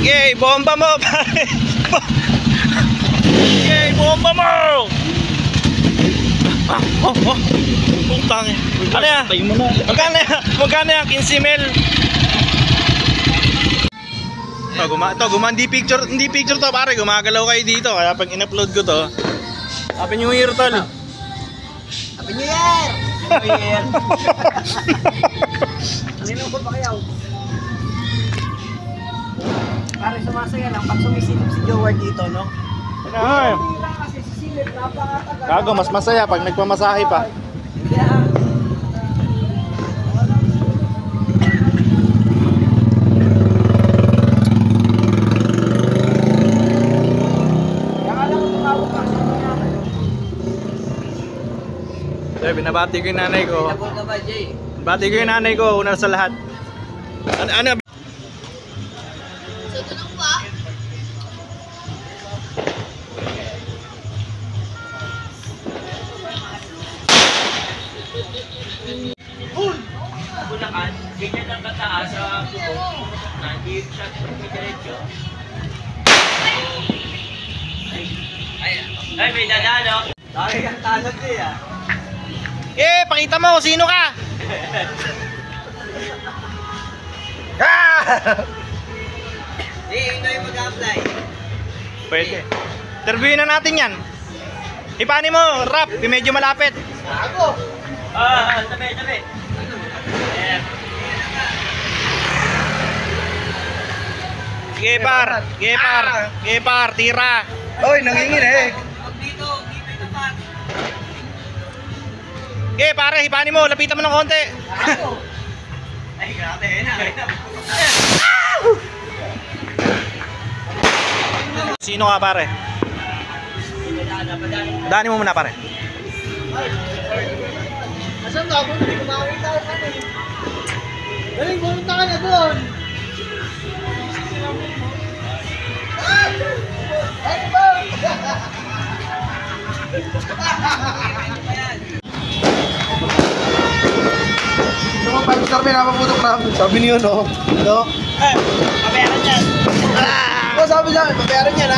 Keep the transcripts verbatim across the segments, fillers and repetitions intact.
Yay, bomba mo, pare. Yay, bomba mo. Ah, oh, oh. Putang. Ano yan? Magkano yan? Magkano yan? fifteen mil. Ito, guma ito, guma hindi picture, hindi picture to, pare. Gumagalaw kayo dito. Kaya pag in-upload ko to, Happy New Year, tol. Happy New Year! Happy New Year! Kanina ko pa kayaw. Pare sumasaya lang pag sumisilip si Joward dito, no? Ay. Hindi lang kasi sisilip, napakatagal. Gago, mas masaya pag nagpamasahe pa. Kaya... Sir, binabati ko yung nanay ko. Pinabot ka ba, Jay? Bati ko yung nanay ko, una sa lahat. Ano? Ano? So, ito lang pa. Uy! Bulacan, ganyan ang kataas sa tubo. Nandito siya sa diretso. Ay, ay, may dadalo. Dami kang talot eh ah. Eh, pakita mo, sino ka? Ah! Eh, ikaw yung mag-apply. Pwede. Interviewin na natin yan. Ipani mo, rap, medyo malapit. Ako! Ah, tabi, tabi. Sige par, sige par, sige par, tira. Oy, nangingin eh. Pag dito, dito ito pa. Sige pare, ipani mo, lapitan mo ng konti. Ako! Ay, grabe eh. Sino ka pare? Dani mo muna pare. Asan ka? Hindi ko makakita ako ano eh. Galing, pumunta ka na doon. Ay, ba? Ito mo, five star pinapaputok namin. Sabi niyo, no? No? Eh, pabayaran yan. Oh, sabi niya, papayaran niya na.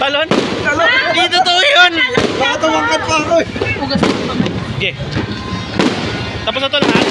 Talon? Hindi totoo yun! Nakatumangkat pa ako eh. Sige. Tapos na to lahat?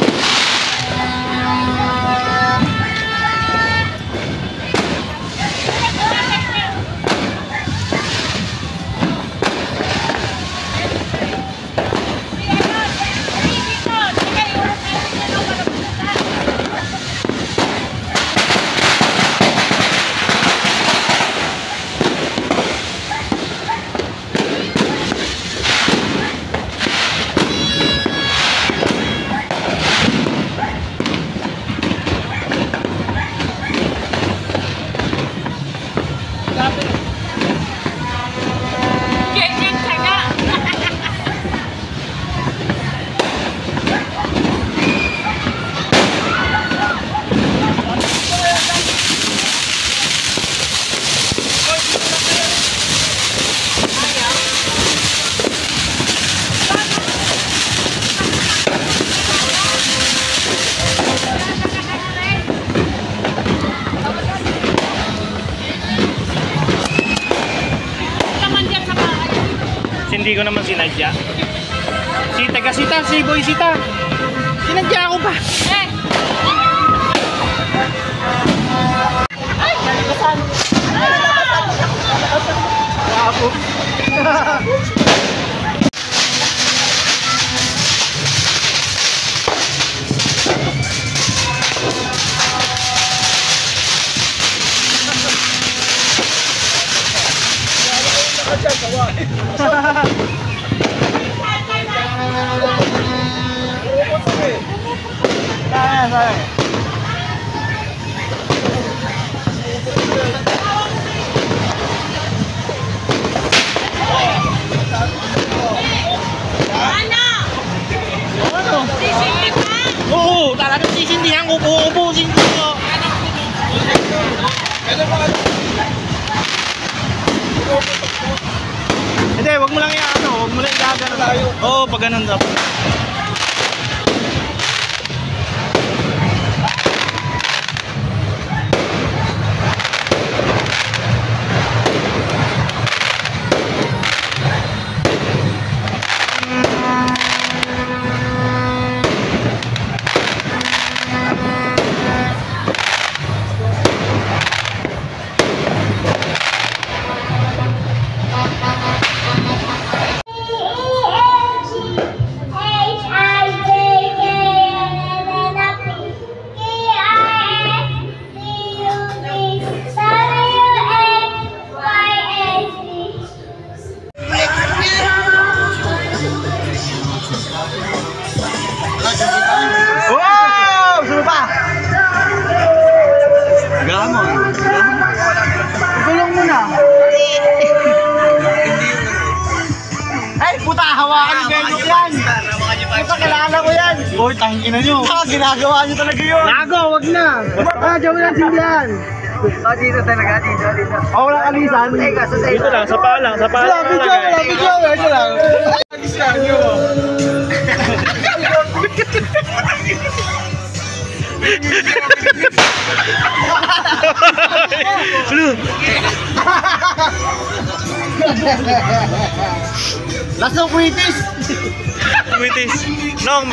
Hindi ko naman sinadya. Si taga Sita, si Boy Sita. Sinadya ako pa. Eh! Ay! Naligasan! Bravo! Oo, talagang sisindihan ko, uubusin ko. Hindi, wag mo lang i-ano, wag mo lang i-gagano tayo. Oo, pag ganun dapat. Wow! Sino pa? Gamon. Gulong mo na. Ay, puta, hawakan yung Benok yan. Puta, kilala ko yan. Boy, tangin na nyo. Ah, ginagawa nyo talaga yun. Nago, wag na. Ah, diyan mo lang sindihan. Oh, dito talaga, dito, dito. Oh, walang alisan. Dito lang, sa paa lang, sa paa lang. Wala, video, wala, video, ito lang. Alisan nyo. Lasang British. British. Nong.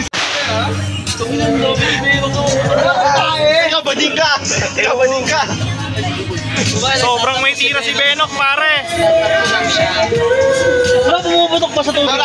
Ikaw bading ka. Ikaw bading ka. Sobrang may tira si Benok, pare. Wala, bumubutok pa sa tubig.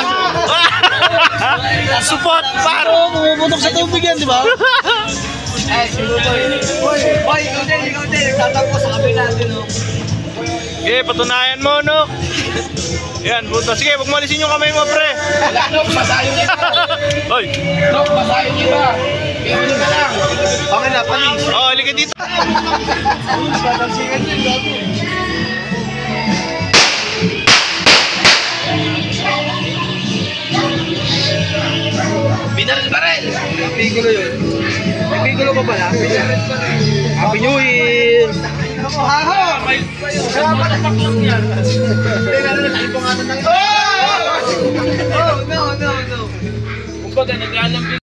Support, pare. Bumubutok sa tubig yan, di ba? Eh, si Boy. Boy, Boy, ikaw din, ikaw din. Nagtatakbo sa kabila din, no? Okay, patunayan mo, no? Yan, puto. Sige, huwag malisin yung kamay mo, pre. Wala, no, masayo niya. Hoy. No, masayo niya ba? Ikaw ka lang. Okay na, palis. Oh, halika dito. Patansingan niya, gabi. Binaril baril! Pigulo yun. May pigulo pa pala? Binaril baril. Happy New Year! Ako, haho! Kaya pala taklong yan. Hindi na rin, tayo pangatan ng... Oh! Oh, no, no, no. Kumbaga, naglalambing.